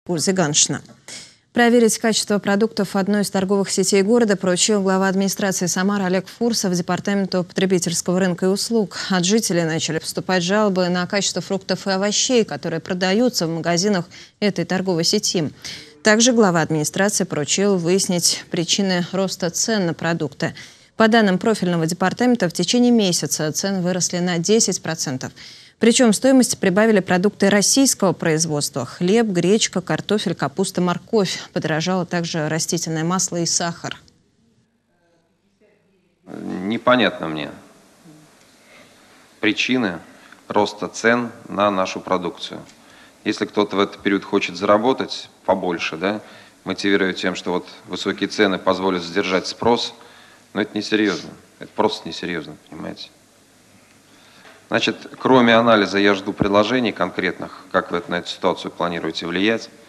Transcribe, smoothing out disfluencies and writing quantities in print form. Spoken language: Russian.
Ольга Ганшина. Проверить качество продуктов одной из торговых сетей города поручил глава администрации Самары Олег Фурсов Департаменту потребительского рынка и услуг. От жителей начали поступать жалобы на качество фруктов и овощей, которые продаются в магазинах этой торговой сети. Также глава администрации поручил выяснить причины роста цен на продукты. По данным профильного департамента, в течение месяца цены выросли на 10%. Причем в стоимости прибавили продукты российского производства – хлеб, гречка, картофель, капуста, морковь. Подорожало также растительное масло и сахар. Непонятно мне причины роста цен на нашу продукцию. Если кто-то в этот период хочет заработать побольше, да, мотивируя тем, что вот высокие цены позволят сдержать спрос, но это несерьезно. Это просто несерьезно, понимаете? Значит, кроме анализа я жду предложений конкретных, как вы на эту ситуацию планируете влиять.